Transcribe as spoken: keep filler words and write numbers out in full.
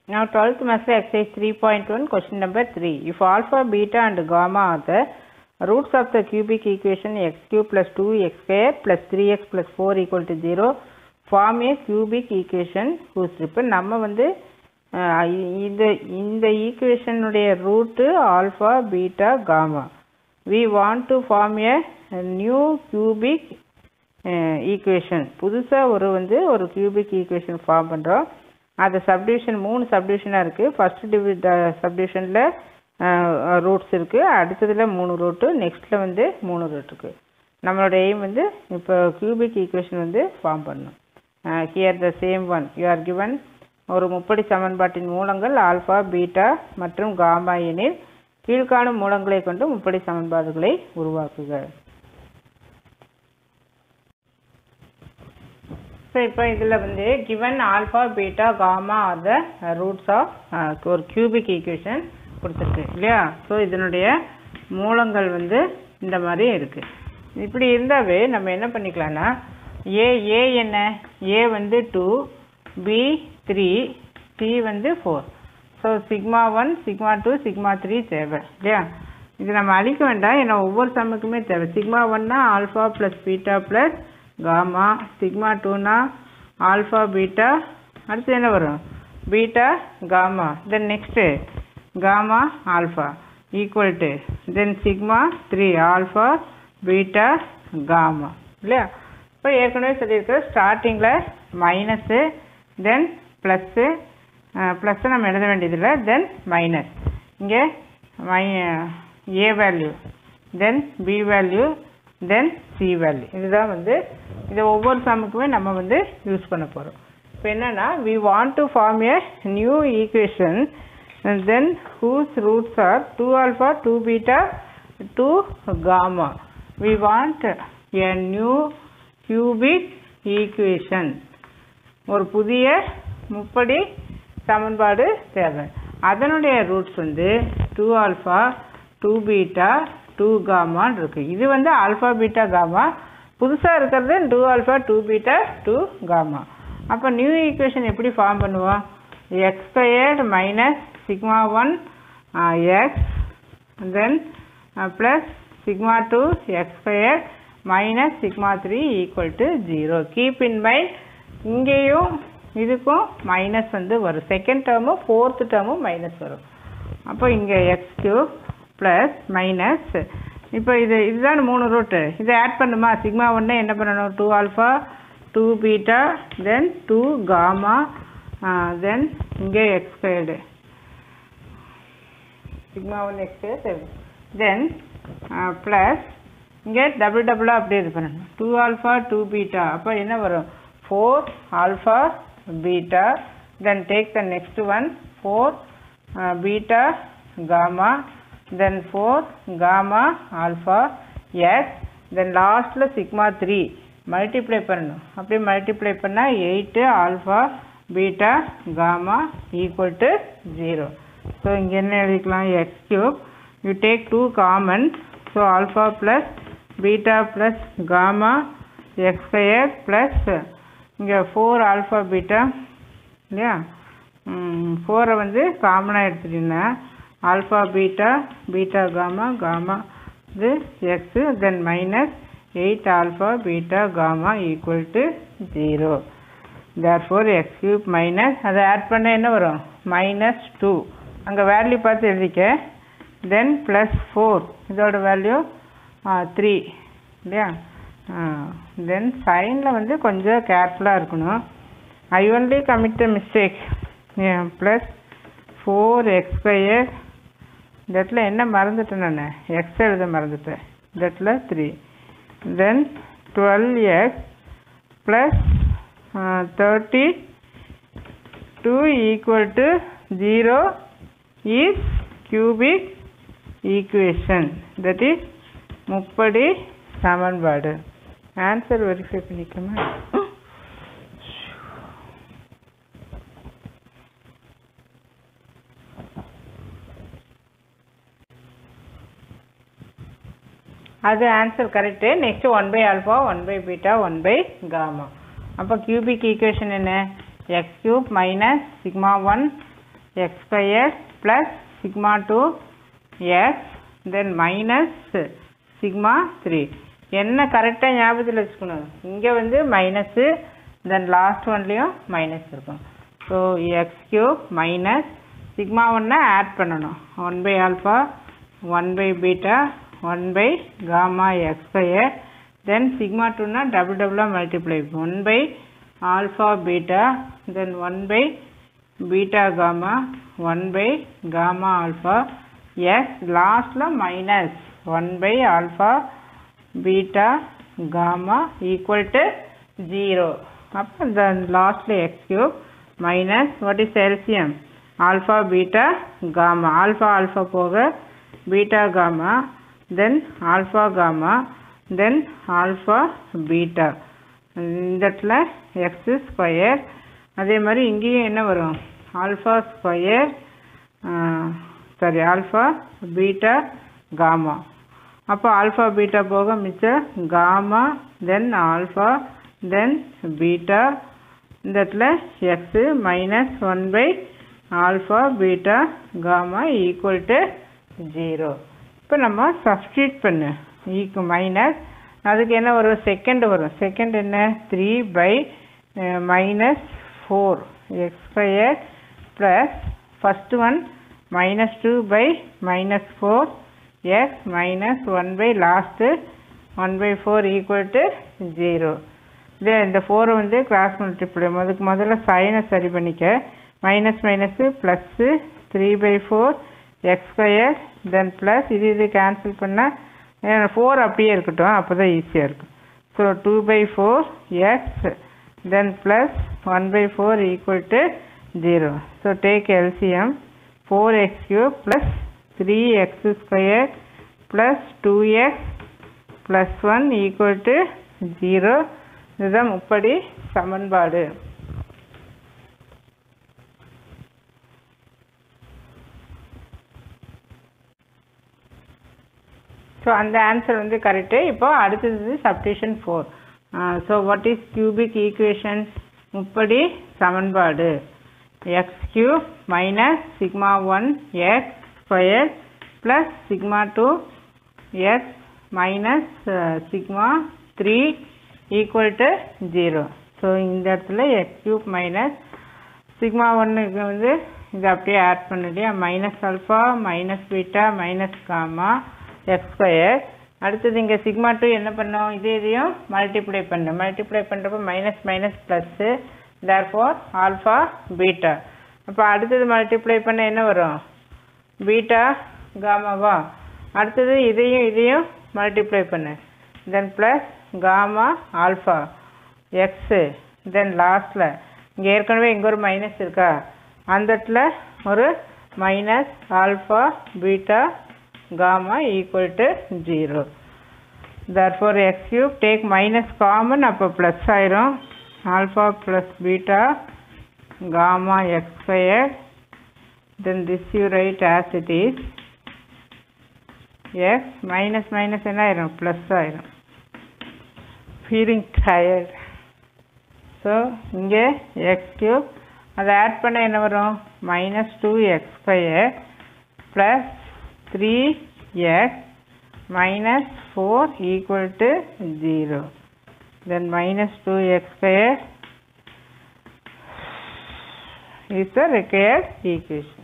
Now twelfth master exercise three point one question number three. If alpha, beta and gamma are the roots of the cubic equation x cube plus two x square plus three x plus four equal to zero, form a cubic equation whose இப்போ நம்ம வந்து இந்த இந்த ஈக்குவேஷனுடைய root alpha beta gamma. We want to form a new cubic equation. புதுசாக ஒரு வந்து ஒரு கியூபிக் ஈக்குவேஷன் ஃபார்ம் பண்ணுறோம். அது சப்டிவிஷன் மூணு சப்டிவிஷனாக இருக்குது. ஃபஸ்ட் டிவி சப்டிவிஷனில் ரூட்ஸ் இருக்குது, அடுத்ததில் மூணு ரூட்டு, நெக்ஸ்ட்டில் வந்து மூணு ரூட் இருக்குது. நம்மளோட எய்ம் வந்து இப்போ கியூபிக் ஈக்குவேஷன் வந்து ஃபார்ம் பண்ணணும். Here the same one you are given. ஒரு முப்படி சமன்பாட்டின் மூலங்கள் ஆல்ஃபா பீட்டா மற்றும் காமா எனில் கீழ்காணும் மூலங்களை கொண்டு முப்படி சமன்பாடுகளை உருவாக்குக. ஸோ இப்போ இதில் வந்து given alpha beta gamma are the roots of ஒரு கியூபிக் ஈக்குவேஷன் கொடுத்துருக்கு இல்லையா. ஸோ இதனுடைய மூலங்கள் வந்து இந்த மாதிரி இருக்குது. இப்படி இருந்தாவே நம்ம என்ன பண்ணிக்கலாம்னா ஏ ஏ என்ன ஏ வந்து டூ, பி த்ரீ, சி வந்து four. So sigma one sigma two sigma three தேவை இல்லையா. இது நம்ம அழிக்க வேண்டாம், ஏன்னா ஒவ்வொரு சம்முக்குமே தேவை. சிக்மா ஒன்னா alpha plus beta plus gamma, sigma டூனா ஆல்ஃபா பீட்டா, அடுத்து என்ன வரும் beta gamma, then next gamma alpha equal to then sigma three alpha beta gamma இல்லையா. இப்போ ஏற்கனவே சொல்லியிருக்க ஸ்டார்டிங்கில் மைனஸு தென் ப்ளஸ்ஸு, ப்ளஸ்ஸை நம்ம எழுத வேண்டியதில்லை, தென் மைனஸ், இங்கே my A value then B value then C value. இதுதான் வந்து இது ஒவ்வொரு சம்முக்குமே நம்ம வந்து யூஸ் பண்ண போகிறோம். இப்போ என்னென்னா we want to form a new equation then whose roots are two alpha two beta two gamma. We want a new cubic equation. ஒரு புதிய முப்படி சமன்பாடு தேவை. அதனுடைய ரூட்ஸ் வந்து two alpha two beta two காமான்னு இருக்குது. இது வந்து ஆல்ஃபா பீட்டா காமா, புதுசாக இருக்கிறது two alpha two beta two gamma. அப்போ நியூ ஈக்குவேஷன் எப்படி ஃபார்ம் பண்ணுவோம்? X squared minus sigma one x then plus sigma two x squared minus sigma three equal to zero. Keep in mind இங்கேயும் இதுக்கும் minus வந்து வரும். Second டேர்மும் fourth டேர்மும் minus வரும். அப்போ இங்கே எக்ஸ் கியூப் ப்ளஸ் மைனஸ், இப்போ இது இதுதான் மூணு ரூட்டு, இதை ஆட் பண்ணுமா? சிக்மா ஒன்று என்ன பண்ணணும்? Two alpha two beta then two gamma then இங்கே x squared sigma one x square then plus இங்கே டபுள் டபுளாக அப்படியே இது பண்ணணும். டூ ஆல்ஃபா டூ பீட்டா, அப்போ என்ன வரும்? Four alpha beta, then take the next one four uh, beta gamma, then four gamma alpha x, then last la sigma three multiply பண்ணனும். அப்படியே multiply பண்ணா eight alpha beta gamma equal to zero. so இங்க என்ன எழுதிக்கலாம்? x cube, you take two common, so alpha plus beta plus gamma x square plus இங்கே four alpha beta இல்லையா. ஃபோரை வந்து காமனாக எடுத்துட்டீங்கன்னா alpha beta beta gamma gamma இது x then minus eight alpha beta gamma equal to zero. There four x cube minus அதை add பண்ண என்ன வரும்? மைனஸ் டூ, அங்கே வேல்யூ பார்த்து எழுதிக்க. தென் ப்ளஸ் ஃபோர், இதோட வேல்யூ த்ரீ இல்லையா. தென் சைனில் வந்து கொஞ்சம் கேர்ஃபுல்லாக இருக்கணும். I only commit mistake. Plus four x square, இந்த இடத்துல என்ன மறந்துட்டேன் நான்? எக்ஸ் எழுத மறந்துட்டேன், இந்த இடத்துல three. Then twelve x plus thirty two equal to zero is cubic equation, that is முப்படி சமன்பாடு. ஆன்சர் வெரிஃபை பண்ணிக்கலாமா? அது answer correct. Next one by alpha one by beta one by gamma. அப்போ கியூபிக் ஈக்குவேஷன் என்ன? X cube minus sigma one x squared plus sigma two x then minus sigma three. என்ன கரெக்டாக ஞாபகத்தில் வச்சுக்கணும், இங்கே வந்து மைனஸு தென் லாஸ்ட் ஒன்லேயும் minus இருக்கும். So x cube minus sigma ஒன்னை ஆட் பண்ணணும். One by alpha one by beta one by gamma x square then sigma டூனா டபுள் டபுளாக multiply one by alpha beta then one by beta gamma one by gamma alpha x லாஸ்டில் minus one by alpha beta gamma equal to zero. Upon the last x cube minus what is L C M? Alpha beta gamma. Alpha alpha poga beta gamma then alpha gamma then alpha beta. இந்தட்ல x square. அதே மாதிரி இங்கேயும் என்ன வரும், alpha square sorry alpha beta gamma. அப்போ alpha beta போக மிச்சம் gamma then alpha then beta இந்த இடத்துல x minus one by alpha beta gamma equal to zero. இப்போ நம்ம சப்ஸ்டியூட் பண்ணு ஈக்கு மைனஸ் அதுக்கு என்ன வரும், செகண்ட் வரும். செகண்ட் என்ன, three by minus four x square plus first one minus two by minus four x minus one by last one by four equal to zero. இதே இந்த ஃபோர் வந்து கிராஸ் மல்டிப்ளை அதுக்கு முதல்ல சைனை சரி பண்ணிக்க. Minus minus plus three by four x square then plus இது இது கேன்சல் பண்ணால் ஃபோர் அப்படியே இருக்கட்டும், அப்போ தான் ஈஸியாக இருக்கும். So two by four x then plus one by four equal to zero. So take LCM four x cube plus three x square plus two x plus one equal to zero. இதுதான் முப்படி சமன்பாடு. So அந்த answer வந்து correct. இப்போ அடுத்தது சப்டிஷன் four. So what is cubic equation, முப்படி சமன்பாடு. X cube minus sigma one x square plus sigma two x minus uh, sigma three equal to zero. So இந்த இடத்துல x cube minus sigma one வந்து இது அப்படியே ஆட் பண்ணிட்டு minus alpha minus beta minus gamma x square. அடுத்தது இங்கே sigma two என்ன பண்ணோம், இதே இதையும் மல்டிப்ளை பண்ணோம். மல்டிப்ளை பண்ணுறப்போ minus minus plus therefore alpha beta. அப்போ அடுத்தது மல்டிப்ளை பண்ண என்ன வரும், பீட்டா காமாவா. அடுத்தது இதையும் இதையும் மல்டிப்ளை பண்ணு then plus gamma alpha x then லாஸ்டில் இங்கே ஏற்கனவே இங்கே ஒரு மைனஸ் இருக்கா, அந்த இடத்துல ஒரு minus alpha beta gamma equal to zero. therefore x cube take minus common, அப்போ ப்ளஸ் ஆயிரும். Alpha plus beta gamma x square then this you write as it is x minus minus என்ன ஆயிரும், plus ஆயிரும். feeling tired. so இங்கே x cube அதை add பண்ண என்ன வரும், minus two x square plus three x minus four equal to zero. then minus two x square is the required equation.